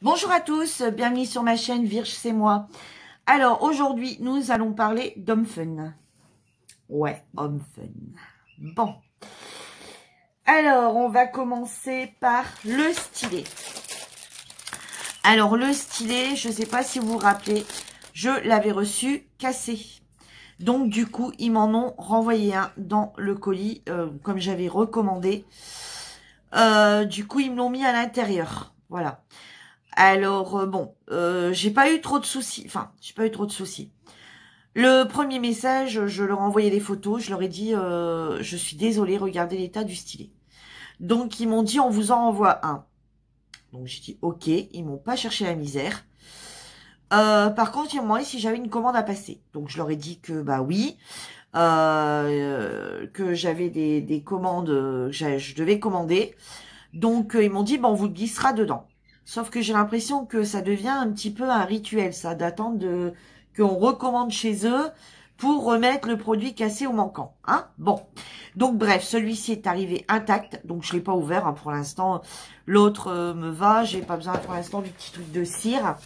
Bonjour à tous, bienvenue sur ma chaîne Virge, c'est moi. Alors aujourd'hui, nous allons parler d'homme fun. Ouais, homme fun. Bon. Alors, on va commencer par le stylet. Alors, le stylet, je ne sais pas si vous vous rappelez, je l'avais reçu cassé. Donc, du coup, ils m'en ont renvoyé un dans le colis, comme j'avais recommandé. Du coup, ils me l'ont mis à l'intérieur. Voilà. Alors, bon, j'ai pas eu trop de soucis. Enfin, j'ai pas eu trop de soucis. Le premier message, je leur ai envoyé des photos. Je leur ai dit, je suis désolée, regardez l'état du stylet. Donc, ils m'ont dit, on vous en envoie un. Donc, j'ai dit, ok. Ils m'ont pas cherché la misère. Par contre, ils m'ont demandé si j'avais une commande à passer. Donc, je leur ai dit que, bah oui. Que j'avais des commandes, je devais commander. Donc, ils m'ont dit, bon, on vous glissera dedans. Sauf que j'ai l'impression que ça devient un petit peu un rituel, ça, d'attendre qu'on recommande chez eux pour remettre le produit cassé ou manquant. Hein, bon. Donc, bref, celui-ci est arrivé intact. Donc, je l'ai pas ouvert pour l'instant. L'autre me va. J'ai pas besoin pour l'instant du petit truc de cire.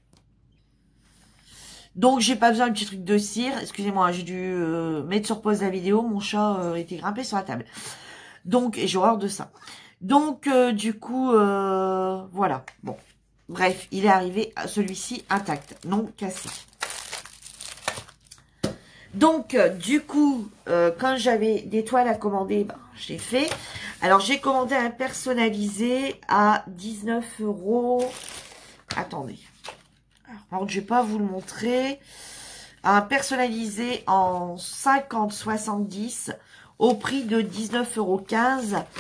Donc, j'ai pas besoin du petit truc de cire. Excusez-moi, j'ai dû mettre sur pause la vidéo. Mon chat était grimpé sur la table. Donc, j'ai horreur de ça. Donc, du coup, voilà. Bon, bref, il est arrivé, celui-ci, intact, non cassé. Donc, du coup, quand j'avais des toiles à commander, ben, j'ai fait. Alors, j'ai commandé un personnalisé à 19 €. Attendez. Alors, je vais pas vous le montrer. Un personnalisé en 50-70 au prix de 19,15 €.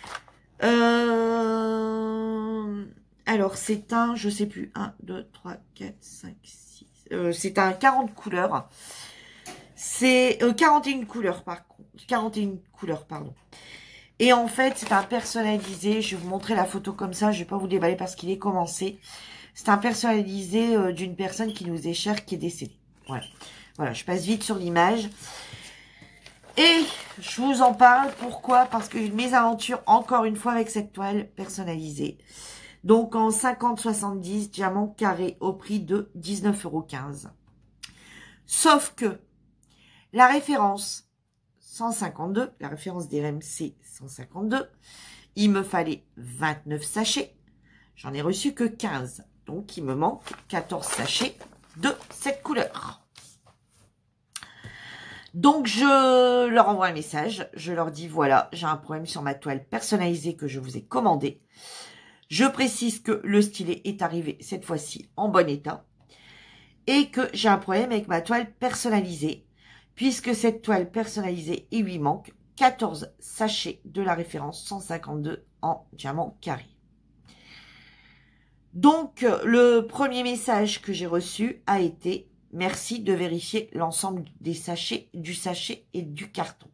Alors, c'est un, je sais plus, 1, 2, 3, 4, 5, 6. C'est un 40 couleurs. C'est 41 couleurs, par contre. 41 couleurs, pardon. Et en fait, c'est un personnalisé. Je vais vous montrer la photo comme ça. Je vais pas vous déballer parce qu'il est commencé. C'est un personnalisé d'une personne qui nous est chère, qui est décédée. Voilà. Voilà, je passe vite sur l'image. Et je vous en parle, pourquoi? Parce que mes aventures, encore une fois, avec cette toile personnalisée. Donc, en 50-70, diamant carré au prix de 19,15 €. Sauf que, la référence 152, la référence des RMC 152, il me fallait 29 sachets. J'en ai reçu que 15. Donc, il me manque 14 sachets de cette couleur. Donc, je leur envoie un message. Je leur dis, voilà, j'ai un problème sur ma toile personnalisée que je vous ai commandée. Je précise que le stylet est arrivé cette fois-ci en bon état. Et que j'ai un problème avec ma toile personnalisée. Puisque cette toile personnalisée, il lui manque 14 sachets de la référence 152 en diamant carré. Donc, le premier message que j'ai reçu a été... Merci de vérifier l'ensemble des sachets, du sachet et du carton.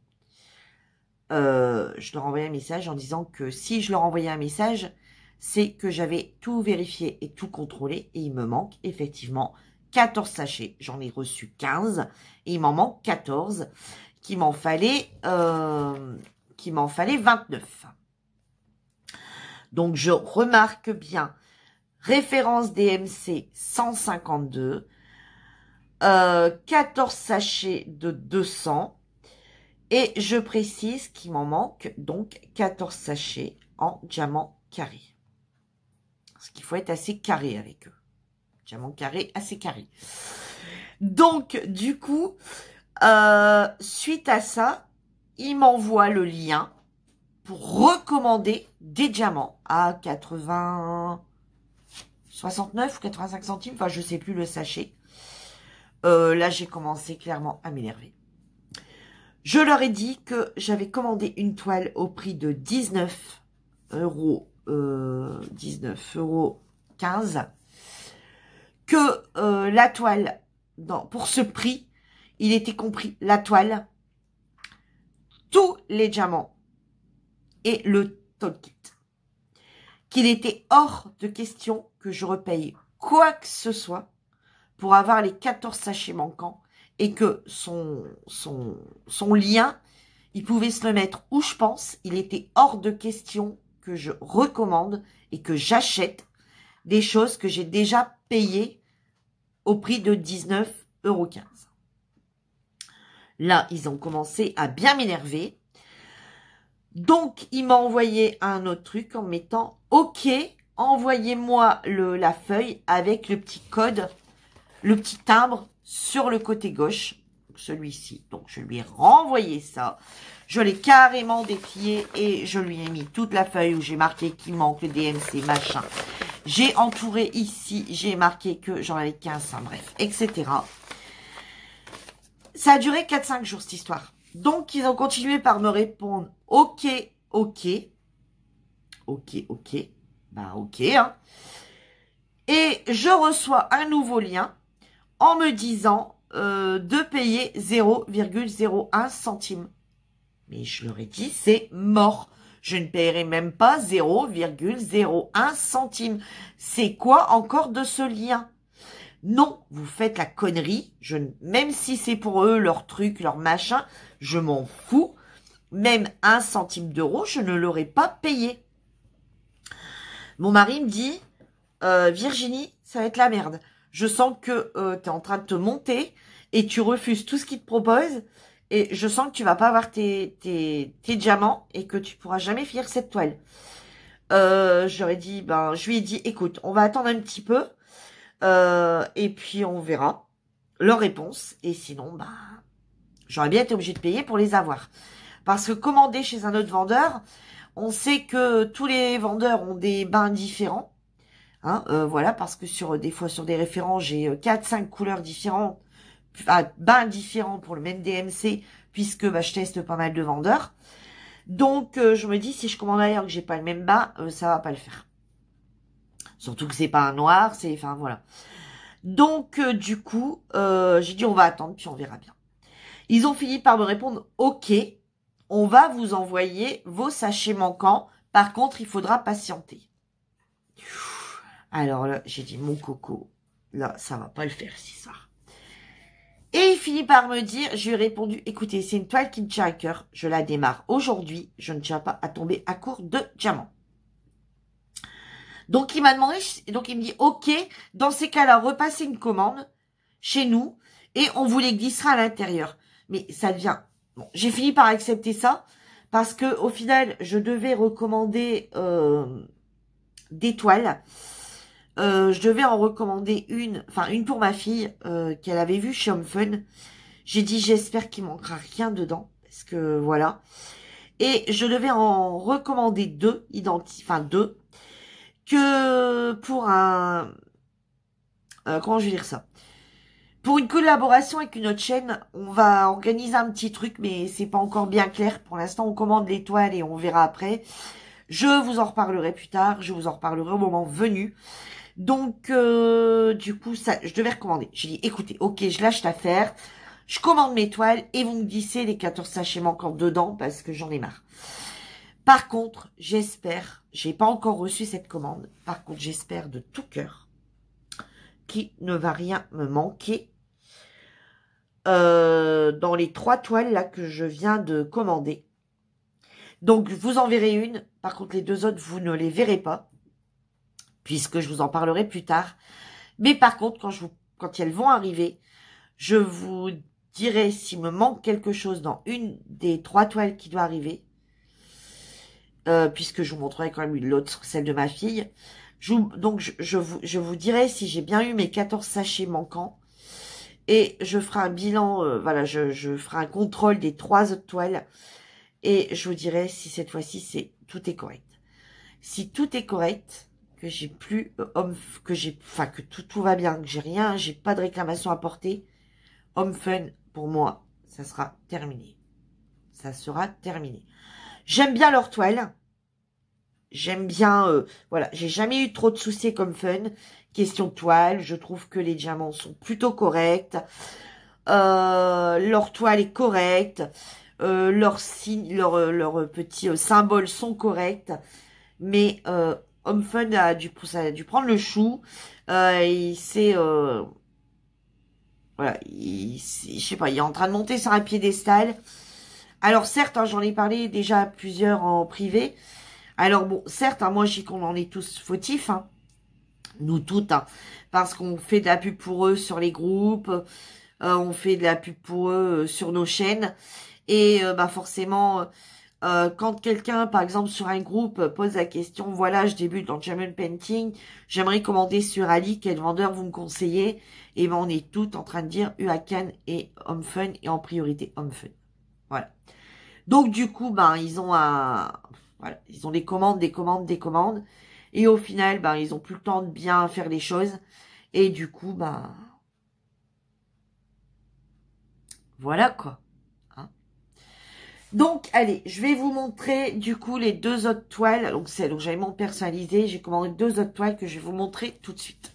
Je leur envoyais un message en disant que si je leur envoyais un message, c'est que j'avais tout vérifié et tout contrôlé. Et il me manque effectivement 14 sachets. J'en ai reçu 15 et il m'en manque 14 qu'il m'en fallait 29. Donc, je remarque bien référence DMC 152. 14 sachets de 200 et je précise qu'il m'en manque donc 14 sachets en diamant carré. Parce qu'il faut être assez carré avec eux. Diamant carré, assez carré. Donc, du coup, suite à ça, il m'envoie le lien pour recommander des diamants à 69 ou 85 centimes. Enfin, je sais plus le sachet. Là, j'ai commencé clairement à m'énerver. Je leur ai dit que j'avais commandé une toile au prix de 19 €, 19,15 €, que la toile, pour ce prix, il était compris la toile, tous les diamants et le toolkit. Qu'il était hors de question que je repaye quoi que ce soit pour avoir les 14 sachets manquants et que son lien, il pouvait se le mettre où je pense. Il était hors de question que je recommande et que j'achète des choses que j'ai déjà payées au prix de 19,15 €. Là, ils ont commencé à bien m'énerver. Donc, il m'a envoyé un autre truc en mettant « Ok, envoyez-moi la feuille avec le petit code, le petit timbre sur le côté gauche. » Celui-ci. Donc, je lui ai renvoyé ça. Je l'ai carrément déplié et je lui ai mis toute la feuille où j'ai marqué qu'il manque le DMC, machin. J'ai entouré ici, j'ai marqué que j'en avais 15, hein, bref, etc. Ça a duré 4-5 jours, cette histoire. Donc, ils ont continué par me répondre « Ok, ok. Ok, ok. » Bah, ok, hein. Et je reçois un nouveau lien en me disant de payer 0,01 centime. Mais je leur ai dit, c'est mort. Je ne paierai même pas 0,01 centime. C'est quoi encore de ce lien? Non, vous faites la connerie. Même si c'est pour eux, leur truc, leur machin, je m'en fous. Même 1 centime d'euro, je ne l'aurais pas payé. Mon mari me dit, Virginie, ça va être la merde. Je sens que tu es en train de te monter et tu refuses tout ce qu'ils te proposent. Et je sens que tu vas pas avoir tes diamants et que tu pourras jamais finir cette toile. Je lui ai dit, écoute, on va attendre un petit peu. Et puis on verra leur réponse. Et sinon, bah, j'aurais bien été obligée de payer pour les avoir. Parce que commander chez un autre vendeur, on sait que tous les vendeurs ont des bains différents. Hein, voilà, parce que des fois sur des référents, j'ai 4-5 couleurs différentes, bains différents pour le même DMC, puisque bah, je teste pas mal de vendeurs. Donc, je me dis, si je commande ailleurs que j'ai pas le même bain, ça va pas le faire. Surtout que c'est pas un noir, enfin voilà. Donc, du coup, j'ai dit, on va attendre, puis on verra bien. Ils ont fini par me répondre, ok, on va vous envoyer vos sachets manquants. Par contre, il faudra patienter. Alors là, j'ai dit, mon coco, là, ça va pas le faire, c'est ça. Et il finit par me dire, je lui ai répondu, écoutez, c'est une toile qui me tient à cœur, je la démarre aujourd'hui, je ne tiens pas à tomber à court de diamants. Donc, il m'a demandé, donc il me dit, ok, dans ces cas-là, repassez une commande chez nous et on vous les glissera à l'intérieur. Mais ça devient, bon, j'ai fini par accepter ça parce que au final, je devais recommander des toiles. Je devais en recommander une pour ma fille qu'elle avait vue chez Home Fun. J'ai dit j'espère qu'il manquera rien dedans parce que voilà. Et je devais en recommander deux que pour un comment je vais dire ça? Pour une collaboration avec une autre chaîne, on va organiser un petit truc, mais c'est pas encore bien clair. Pour l'instant, on commande les toiles et on verra après. Je vous en reparlerai plus tard. Je vous en reparlerai au moment venu. Donc, du coup, ça, je devais recommander. J'ai dit, écoutez, ok, je lâche l'affaire. Je commande mes toiles et vous me glissez les 14 sachets manquants dedans parce que j'en ai marre. Par contre, j'espère, j'ai pas encore reçu cette commande. Par contre, j'espère de tout cœur qu'il ne va rien me manquer dans les 3 toiles là que je viens de commander. Donc, je vous en verrai une. Par contre, les 2 autres, vous ne les verrez pas, puisque je vous en parlerai plus tard. Mais par contre, quand elles vont arriver, je vous dirai s'il me manque quelque chose dans une des 3 toiles qui doit arriver. Puisque je vous montrerai quand même l'autre, celle de ma fille. Donc, je vous dirai si j'ai bien eu mes 14 sachets manquants. Et je ferai un bilan, voilà, je ferai un contrôle des 3 autres toiles. Et je vous dirai si cette fois-ci, tout est correct. Si tout est correct, que j'ai plus que tout va bien, que j'ai pas de réclamation à porter, Home Fun, pour moi, ça sera terminé. Ça sera terminé. J'aime bien leur toile. J'aime bien, voilà, j'ai jamais eu trop de soucis comme Fun. Question de toile, je trouve que les diamants sont plutôt corrects. Leur toile est correcte. Leurs signes, leurs petits symboles sont corrects. Mais Home Fun ça a dû prendre le chou. Il s'est... voilà, je sais pas, il est en train de monter sur un piédestal. Alors certes, hein, j'en ai parlé déjà à plusieurs en privé. Alors bon, certes, hein, moi je dis qu'on en est tous fautifs, hein, nous toutes, hein, parce qu'on fait de la pub pour eux sur les groupes, on fait de la pub pour eux sur nos chaînes, et bah forcément, quand quelqu'un, par exemple sur un groupe, pose la question, voilà, je débute dans le German Painting, j'aimerais commander sur Ali, quel vendeur vous me conseillez? Et ben on est toutes en train de dire Huacan et Home Fun, et en priorité Home Fun. Voilà. Donc du coup, ben ils ont voilà, ils ont des commandes, des commandes, des commandes. Et au final, ben ils ont plus le temps de bien faire les choses. Et du coup, ben voilà quoi. Hein. Donc, allez, je vais vous montrer du coup les deux autres toiles. Donc j'avais mon personnalisé. J'ai commandé deux autres toiles que je vais vous montrer tout de suite.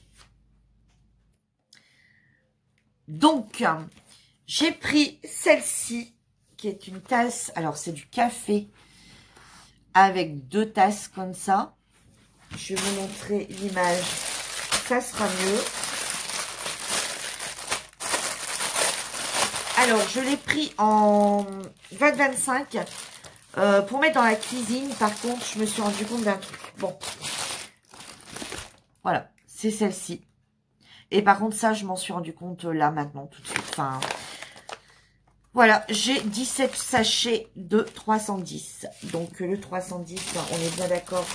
Donc, j'ai pris celle-ci, qui est une tasse. Alors, c'est du café avec deux tasses comme ça. Je vais vous montrer l'image. Ça sera mieux. Alors, je l'ai pris en 20-25 pour mettre dans la cuisine. Par contre, je me suis rendu compte d'un truc. Bon, voilà, c'est celle-ci. Et par contre, ça, je m'en suis rendu compte là, maintenant, tout de suite. Enfin, voilà, j'ai 17 sachets de 310. Donc, le 310, on est bien d'accord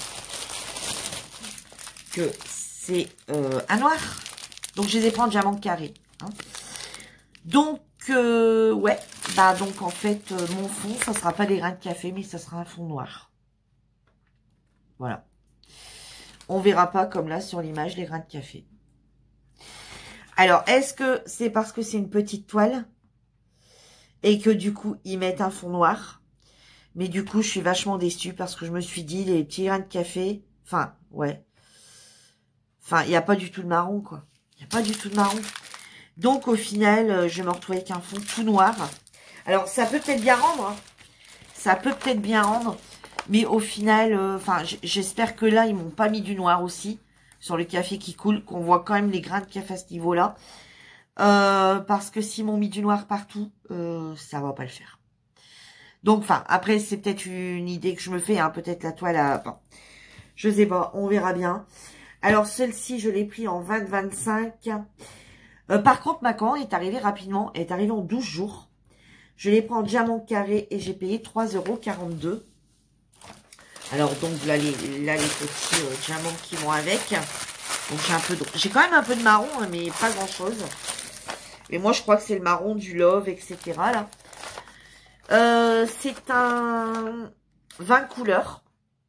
que c'est un noir. Donc, je les ai pris en diamant carré. Hein. Donc, ouais, bah donc en fait, mon fond, ça sera pas des grains de café, mais ça sera un fond noir. Voilà. On verra pas comme là sur l'image les grains de café. Alors, est-ce que c'est parce que c'est une petite toile et que du coup, ils mettent un fond noir? Mais du coup, je suis vachement déçue parce que je me suis dit, les petits grains de café, enfin, ouais. Enfin, il n'y a pas du tout de marron, quoi. Il n'y a pas du tout de marron. Donc, au final, je vais me retrouver avec un fond tout noir. Alors, ça peut peut-être bien rendre. Hein. Ça peut peut-être bien rendre. Mais au final, enfin, j'espère que là, ils m'ont pas mis du noir aussi. Sur le café qui coule. Qu'on voit quand même les grains de café à ce niveau-là. Parce que s'ils m'ont mis du noir partout, ça va pas le faire. Donc, enfin, après, c'est peut-être une idée que je me fais. Hein, peut-être la toile à... Bon, je sais pas, on verra bien. Alors, celle-ci, je l'ai pris en 20-25. Par contre, ma commande est arrivée rapidement. Elle est arrivée en 12 jours. Je l'ai pris en diamant carré et j'ai payé 3,42 €. Alors, donc, là, les petits diamants qui vont avec. Donc, j'ai quand même un peu de marron, hein, mais pas grand-chose. Mais moi, je crois que c'est le marron du Love, etc. là. C'est un 20 couleurs.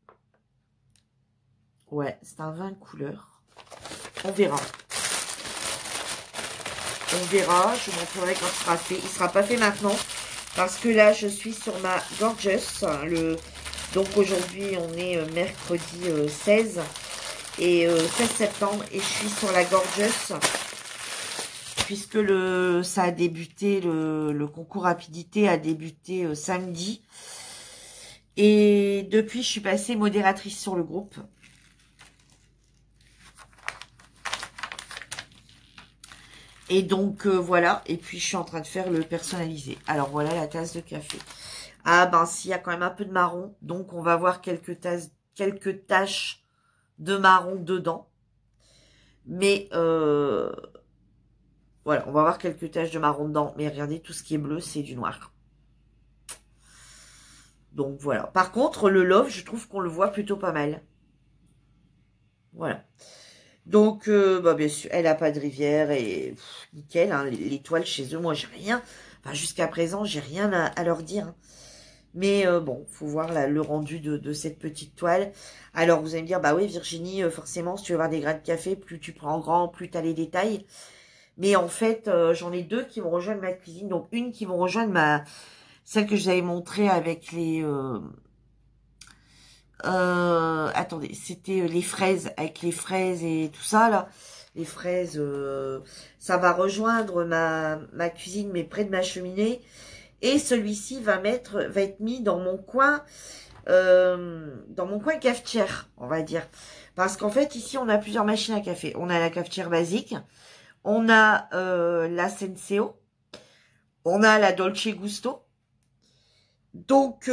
Ouais, c'est un 20 couleurs. On verra. On verra, je vous montrerai quand il sera fait. Il ne sera pas fait maintenant. Parce que là, je suis sur ma Gorgeous. Donc aujourd'hui, on est mercredi 16. Et 16 septembre. Et je suis sur la Gorgeous. Puisque ça a débuté, le concours rapidité a débuté samedi. Et depuis, je suis passée modératrice sur le groupe. Et donc, voilà. Et puis, je suis en train de faire le personnalisé. Alors, voilà la tasse de café. Ah, ben, s'il y a quand même un peu de marron. Donc, on va voir quelques taches de marron dedans. Mais, voilà, on va voir quelques taches de marron dedans. Mais regardez, tout ce qui est bleu, c'est du noir. Donc, voilà. Par contre, le Love, je trouve qu'on le voit plutôt pas mal. Voilà. Donc, bah, bien sûr, elle a pas de rivière et nickel, hein, les toiles chez eux, moi, j'ai rien. Enfin, jusqu'à présent, j'ai rien à leur dire. Hein. Mais bon, faut voir là, le rendu de cette petite toile. Alors, vous allez me dire, bah oui, Virginie, forcément, si tu veux avoir des grains de café, plus tu prends en grand, plus tu as les détails. Mais en fait, j'en ai deux qui vont rejoindre ma cuisine. Donc, une qui vont rejoindre celle que je vous avais montrée avec les... attendez, c'était les fraises, avec les fraises et tout ça, là. Les fraises, ça va rejoindre ma cuisine, mais près de ma cheminée. Et celui-ci va être mis dans mon coin cafetière, on va dire. Parce qu'en fait, ici, on a plusieurs machines à café. On a la cafetière basique, on a la Senseo, on a la Dolce Gusto. Donc,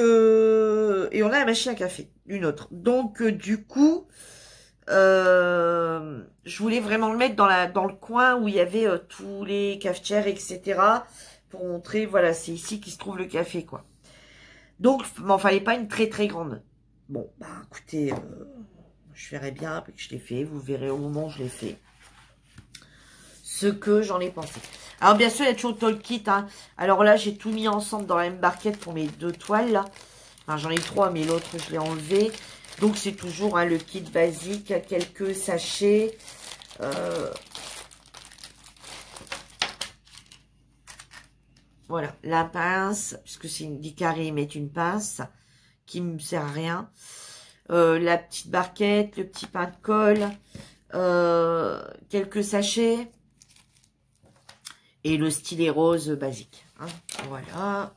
et on a la machine à café, une autre. Donc, du coup, je voulais vraiment le mettre dans le coin où il y avait tous les cafetières, etc. Pour montrer, voilà, c'est ici qu'il se trouve le café, quoi. Donc, il m'en fallait pas une très très grande. Bon, bah écoutez, je verrai bien après que je l'ai fait. Vous verrez au moment où je l'ai fait ce que j'en ai pensé. Alors bien sûr, il y a toujours le toile kit. Hein. Alors là, j'ai tout mis ensemble dans la même barquette pour mes 2 toiles là. Enfin, j'en ai 3, mais l'autre, je l'ai enlevé. Donc c'est toujours hein, le kit basique, quelques sachets. Voilà, la pince, puisque c'est une 10 carrés, ils mettent une pince qui ne me sert à rien. La petite barquette, le petit pain de colle, quelques sachets et le stylet rose basique. Hein. Voilà.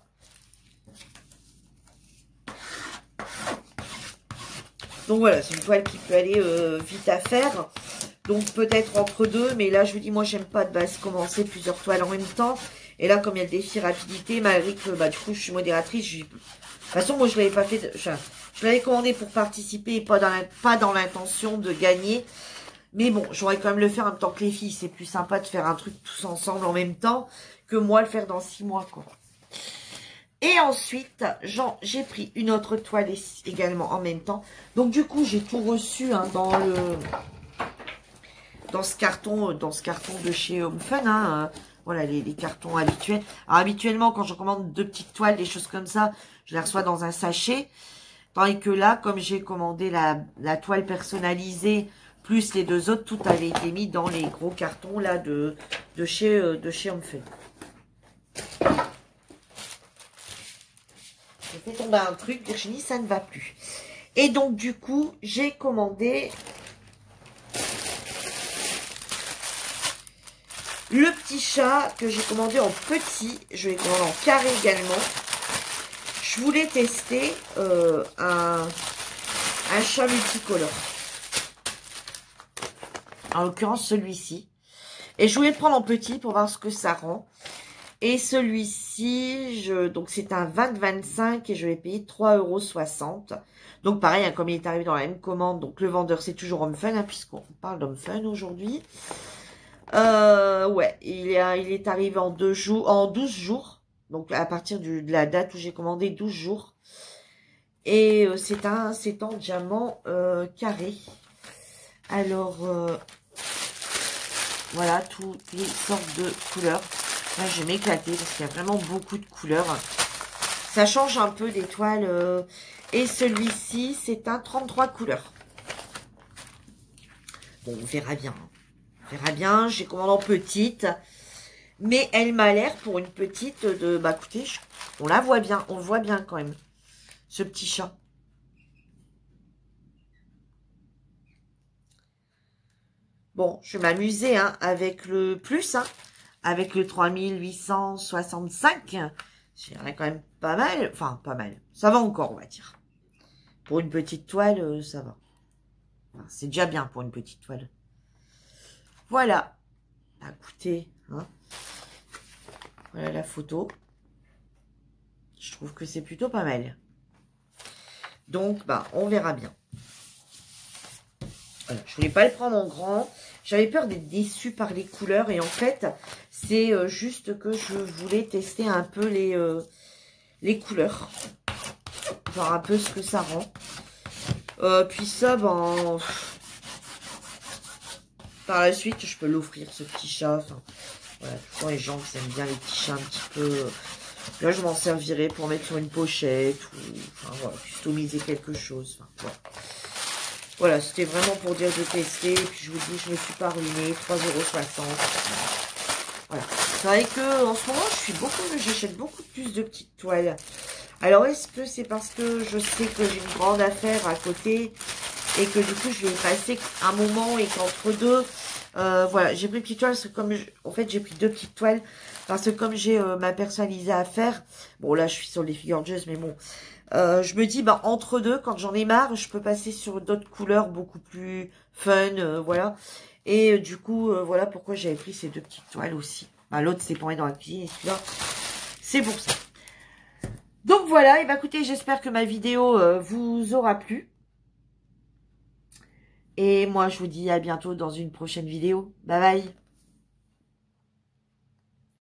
Donc voilà, c'est une toile qui peut aller vite à faire. Donc peut-être entre deux, mais là je vous dis, moi j'aime pas de base commencer plusieurs toiles en même temps. Et là, comme il y a le défi rapidité, malgré que bah, du coup je suis modératrice, de toute façon moi je l'avais pas fait, je l'avais commandé pour participer et pas dans l'intention de gagner. Mais bon, j'aurais quand même le faire en même temps que les filles. C'est plus sympa de faire un truc tous ensemble en même temps que moi le faire dans 6 mois, quoi. Et ensuite, j'ai pris une autre toile également en même temps. Donc du coup, j'ai tout reçu hein, dans ce carton de chez Home Fun. Hein, voilà, les cartons habituels. Alors habituellement, quand je commande 2 petites toiles, des choses comme ça, je les reçois dans un sachet. Tandis que là, comme j'ai commandé la toile personnalisée, plus les 2 autres, tout avait été mis dans les gros cartons là de chez Home Fun. J'ai fait tomber un truc, Virginie, ça ne va plus. Et donc, du coup, j'ai commandé le petit chat que j'ai commandé en petit. Je l'ai commandé en carré également. Je voulais tester un chat multicolore. En l'occurrence, celui-ci. Et je voulais le prendre en petit pour voir ce que ça rend. Et celui-ci, donc c'est un 20-25 et je vais payer 3,60 €. Donc pareil, hein, comme il est arrivé dans la même commande, donc le vendeur c'est toujours Home Fun, hein, puisqu'on parle d'Home Fun aujourd'hui. Ouais, il est arrivé en 12 jours. Donc à partir de la date où j'ai commandé, 12 jours. Et c'est en diamant carré. Alors, voilà, toutes les sortes de couleurs. Là, je vais m'éclater parce qu'il y a vraiment beaucoup de couleurs. Ça change un peu des toiles. Et celui-ci, c'est un 33 couleurs. Bon, on verra bien. On verra bien. J'ai commandé en petite. Mais elle m'a l'air pour une petite de... Bah, écoutez, on la voit bien. On le voit bien quand même. Ce petit chat. Bon, je vais m'amuser hein, avec le plus. Hein. Avec le 3865, c'est quand même pas mal. Enfin, pas mal. Ça va encore, on va dire. Pour une petite toile, ça va. Enfin, c'est déjà bien pour une petite toile. Voilà. Bah, écoutez, hein. Voilà la photo. Je trouve que c'est plutôt pas mal. Donc, bah, on verra bien. Voilà, je voulais pas le prendre en grand. J'avais peur d'être déçue par les couleurs. Et en fait, c'est juste que je voulais tester un peu les couleurs. Voir un peu ce que ça rend. Puis ça, ben... Par la suite, je peux l'offrir, ce petit chat. Enfin, voilà, tout le temps, les gens qui aiment bien les petits chats un petit peu... Là, je m'en servirai pour mettre sur une pochette. Ou, enfin, voilà, customiser quelque chose. Enfin, voilà. Voilà, c'était vraiment pour dire de tester. Et puis, je vous dis, je me suis pas ruinée. 3,60 €. Voilà. C'est vrai que en ce moment, j'achète beaucoup plus de petites toiles. Alors, est-ce que c'est parce que je sais que j'ai une grande affaire à côté et que du coup, je vais y passer un moment et qu'entre deux, voilà, j'ai pris une petite toile parce que comme, en fait, j'ai pris 2 petites toiles parce que comme j'ai ma personnalisée à faire, bon, là, je suis sur les figures de mais bon, je me dis, bah, entre deux, quand j'en ai marre, je peux passer sur d'autres couleurs beaucoup plus fun, voilà. Et du coup, voilà pourquoi j'avais pris ces 2 petites toiles aussi. Bah, l'autre, c'est pour être dans la cuisine et celui-là, c'est pour ça. Donc voilà, et bah écoutez, j'espère que ma vidéo vous aura plu. Et moi, je vous dis à bientôt dans une prochaine vidéo. Bye bye.